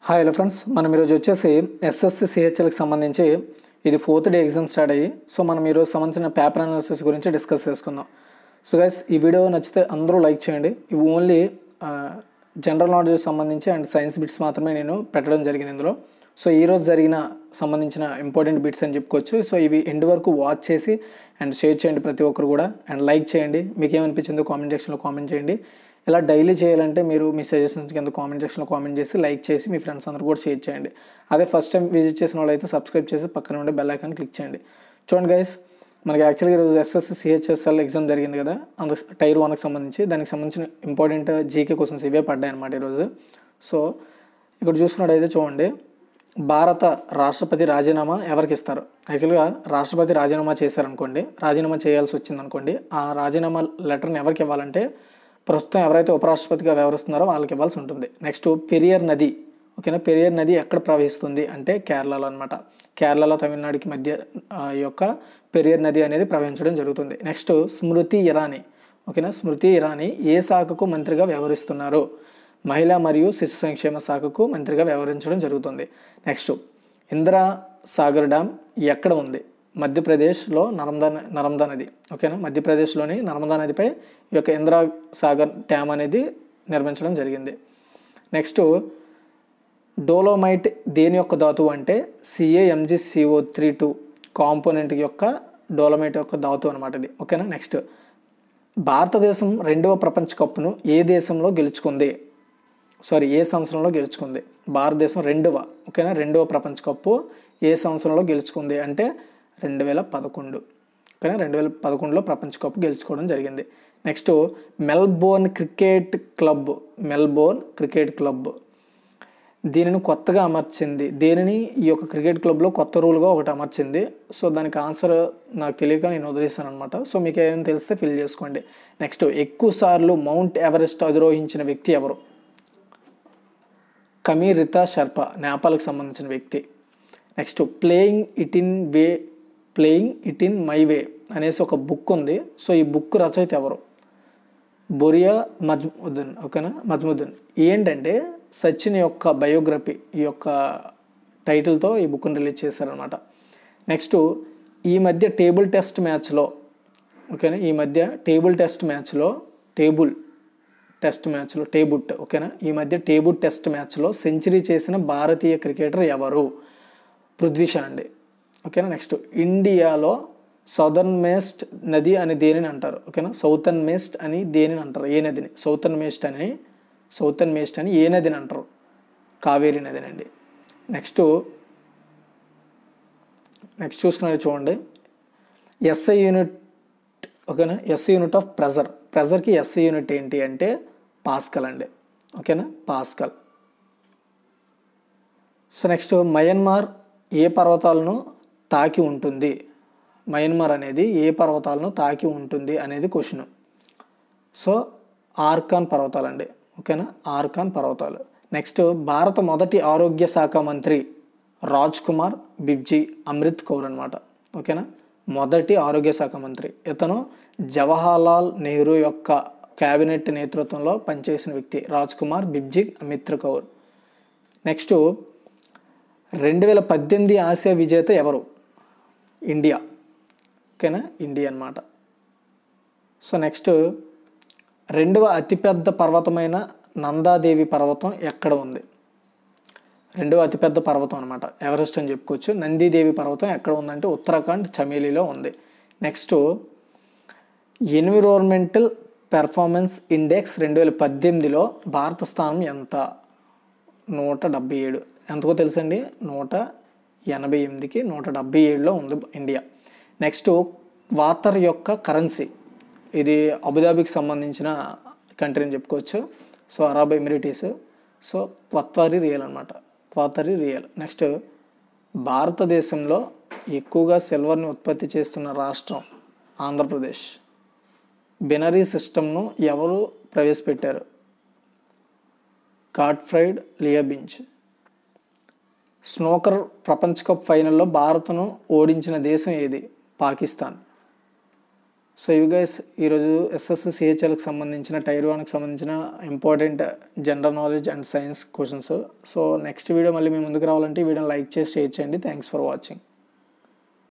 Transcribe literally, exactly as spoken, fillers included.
Hi hello friends, మనం ఈరోజు వచ్చేసి ఎస్ఎస్సి సిహెచ్ఎల్కి సంబంధించి ఇది ఫోర్త్ డే ఎగ్జామ్ స్టార్ట్ అయ్యి సో మనం ఈరోజు సంబంధించిన పేపర్ అనాలిసిస్ గురించి డిస్కస్ చేసుకుందాం. సో గైస్, ఈ వీడియో నచ్చితే అందరూ లైక్ చేయండి. ఇవి ఓన్లీ జనరల్ నాలెడ్జ్ సంబంధించి అండ్ సైన్స్ బిట్స్ మాత్రమే నేను పెట్టడం జరిగింది ఇందులో. సో ఈరోజు జరిగిన సంబంధించిన ఇంపార్టెంట్ బిట్స్ అని చెప్పుకోవచ్చు. సో ఇవి ఎండ్ వరకు వాచ్ చేసి అండ్ షేర్ చేయండి ప్రతి ఒక్కరు కూడా, అండ్ లైక్ చేయండి. మీకు ఏమనిపించిందో కామెంట్ సెక్షన్లో కామెంట్ చేయండి. ఇలా డైలీ చేయాలంటే మీరు మీ సజెషన్స్ కింద కామెంట్ సెక్షన్లో కామెంట్ చేసి లైక్ చేసి మీ ఫ్రెండ్స్ అందరూ కూడా షేర్ చేయండి. అదే ఫస్ట్ టైం విజిట్ చేసిన వాళ్ళు అయితే సబ్స్క్రైబ్ చేసి పక్కన ఉండే బెల్ ఐకాన్ క్లిక్ చేయండి. చూడండి గైస్, మనకి యాక్చువల్గా ఈరోజు ఎస్ఎస్సి సిహెచ్ఎస్ఎల్ ఎగ్జామ్ జరిగింది కదా, అందులో టైర్ వన్కి సంబంధించి దానికి సంబంధించిన ఇంపార్టెంట్ జీకే క్వశ్చన్స్ ఇవే పడ్డాయి అనమాట ఈరోజు. సో ఇక్కడ చూసుకున్నట్టయితే చూడండి, భారత రాష్ట్రపతి రాజీనామా ఎవరికి ఇస్తారు? యాక్చువల్గా రాష్ట్రపతి రాజీనామా చేశారనుకోండి, రాజీనామా చేయాల్సి వచ్చిందనుకోండి, ఆ రాజీనామా లెటర్ని ఎవరికి ఇవ్వాలంటే ప్రస్తుతం ఎవరైతే ఉపరాష్ట్రపతిగా వ్యవహరిస్తున్నారో వాళ్ళకి ఇవ్వాల్సి ఉంటుంది. నెక్స్ట్ పెరియార్ నది, ఓకేనా, పెరియార్ నది ఎక్కడ ప్రవహిస్తుంది అంటే కేరళలో అనమాట. కేరళలో తమిళనాడుకి మధ్య ఈ యొక్క పెరియార్ నది అనేది ప్రవహించడం జరుగుతుంది. నెక్స్ట్ స్మృతి ఇరానీ, ఓకేనా, స్మృతి ఇరానీ ఏ శాఖకు మంత్రిగా వ్యవహరిస్తున్నారు? మహిళా మరియు శిశు సంక్షేమ శాఖకు మంత్రిగా వ్యవహరించడం జరుగుతుంది. నెక్స్ట్ ఇందిరా సాగర్ డ్యామ్ ఎక్కడ ఉంది? మధ్యప్రదేశ్లో నర్మదా నర్మదా నది, ఓకేనా, మధ్యప్రదేశ్లోని నర్మదా నదిపై ఈ యొక్క ఇందిరా సాగర్ డ్యామ్ అనేది నిర్మించడం జరిగింది. నెక్స్ట్ డోలోమైట్ దేని యొక్క ధాతువు అంటే CAMG CO three two component యొక్క డోలోమైట్ యొక్క ధాతువు అనమాట ఇది, ఓకేనా. నెక్స్ట్ భారతదేశం రెండవ ప్రపంచ కప్ను ఏ దేశంలో గెలుచుకుంది? సారీ ఏ సంవత్సరంలో గెలుచుకుంది? భారతదేశం రెండవ, ఓకేనా, రెండవ ప్రపంచ కప్పు ఏ సంవత్సరంలో గెలుచుకుంది అంటే రెండు వేల పదకొండు ఓకేనా, రెండు వేల పదకొండులో ప్రపంచ కప్ గెలుచుకోవడం జరిగింది. Next Melbourne cricket club, Melbourne cricket club దీనిని కొత్తగా అమర్చింది. దేనిని ఈ యొక్క క్రికెట్ క్లబ్లో కొత్త రూల్గా ఒకటి అమర్చింది. సో దానికి ఆన్సర్ నాకు తెలియక నేను వదిలేస్తాను అనమాట. సో మీకు ఏమైనా తెలిస్తే ఫిల్ చేసుకోండి. నెక్స్ట్ ఎక్కువ సార్లు మౌంట్ ఎవరెస్ట్ అధిరోహించిన వ్యక్తి ఎవరు? కమీరితా షర్పా, నేపాల్కి సంబంధించిన వ్యక్తి. Next playing it in way playing it in my way అనేసి ఒక బుక్ ఉంది. సో ఈ బుక్ రచయిత ఎవరు? బొరియా మజ్ముద్దీన్, ఓకేనా, మజ్ముద్దీన్. ఏంటంటే సచిన్ యొక్క బయోగ్రఫీ ఈ యొక్క టైటిల్తో ఈ బుక్ని రిలీజ్ చేశారనమాట. నెక్స్ట్ ఈ మధ్య టేబుల్ టెస్ట్ మ్యాచ్లో, ఓకేనా, ఈ మధ్య టేబుల్ టెస్ట్ మ్యాచ్లో టేబుల్ టెస్ట్ మ్యాచ్లో టేబుట్, ఓకేనా, ఈ మధ్య టేబుల్ టెస్ట్ మ్యాచ్లో సెంచరీ చేసిన భారతీయ క్రికెటర్ ఎవరు? పృథ్వీ షా అండి, ఓకేనా. నెక్స్ట్ ఇండియాలో సౌదర్న్ మేస్ట్ నది అని దేనిని అంటారు? ఓకేనా, సౌతర్న్ మేస్ట్ అని దేనిని అంటారు? ఏ నదిని? సౌతర్న్ మేస్ట్ అని సౌతర్న్ మేస్ట్ అని ఏ నదిని అంటారు? కావేరీ నదినండి. నెక్స్ట్ నెక్స్ట్ చూసుకున్నది చూడండి, ఎస్ఐ యూనిట్, ఓకేనా, ఎస్ఐ యూనిట్ ఆఫ్ ప్రెజర్. ప్రెజర్కి ఎస్ఐ యూనిట్ ఏంటి అంటే పాస్కల్ అండి, ఓకేనా, పాస్కల్. సో నెక్స్ట్ మయన్మార్ ఏ పర్వతాలను తాకి ఉంటుంది? మయన్మార్ అనేది ఏ పర్వతాలను తాకి ఉంటుంది అనేది క్వశ్చన్. సో ఆర్కాన్ పర్వతాలండి, ఓకేనా, ఆర్కాన్ పర్వతాలు. నెక్స్ట్ భారత మొదటి ఆరోగ్య శాఖ మంత్రి రాజ్ కుమార్ బిబ్జీ అమృత్ కౌర్ అనమాట, ఓకేనా, మొదటి ఆరోగ్య శాఖ మంత్రి. ఇతను జవహర్లాల్ నెహ్రూ యొక్క క్యాబినెట్ నేతృత్వంలో పనిచేసిన వ్యక్తి రాజ్ కుమార్ బిబ్జీ అమృత్ కౌర్. నెక్స్ట్ రెండు వేల పద్దెనిమిది ఆసియా విజేత ఎవరు? ఇండియా, ఓకేనా, ఇండియా అనమాట. సో నెక్స్ట్ రెండవ అతిపెద్ద పర్వతమైన నందాదేవి పర్వతం ఎక్కడ ఉంది? రెండవ అతిపెద్ద పర్వతం అనమాట, ఎవరెస్ట్ అని చెప్పుకోవచ్చు. నందీదేవి పర్వతం ఎక్కడ ఉందంటే ఉత్తరాఖండ్ చమేలీలో ఉంది. నెక్స్ట్ ఎన్విరాన్మెంటల్ పెర్ఫార్మెన్స్ ఇండెక్స్ రెండు వేల పద్దెనిమిదిలో భారత స్థానం ఎంత? నూట డెబ్బై ఏడు. ఎంతకో తెలుసండి, నూట ఎనభై ఎనిమిదికి నూట డెబ్బై ఏడులో ఉంది ఇండియా. నెక్స్ట్ వాటర్ యొక్క కరెన్సీ, ఇది అబుదాబికి సంబంధించిన కంట్రీ అని చెప్పుకోవచ్చు. So Arab Emirates. So Qatari riyal అనమాట, క్వాతరీ రియల్. నెక్స్ట్ భారతదేశంలో ఎక్కువగా సిల్వర్ని ఉత్పత్తి చేస్తున్న రాష్ట్రం ఆంధ్రప్రదేశ్. బినరీ సిస్టమ్ను ఎవరు ప్రవేశపెట్టారు? గాడ్ఫ్రైడ్ లియాబించ్. స్నూకర్ ప్రపంచ కప్ ఫైనల్లో భారత్ను ఓడించిన దేశం ఏది? పాకిస్తాన్. సో ఇవి గైస్ ఈరోజు ఎస్ఎస్సి సిహెచ్ఎల్కి సంబంధించిన టైర్ వన్కి సంబంధించిన important general knowledge and science questions. So next video మళ్ళీ మీ ముందుకు రావాలంటే ఈ వీడియోని లైక్ చేసి షేర్ చేయండి. Thanks for watching.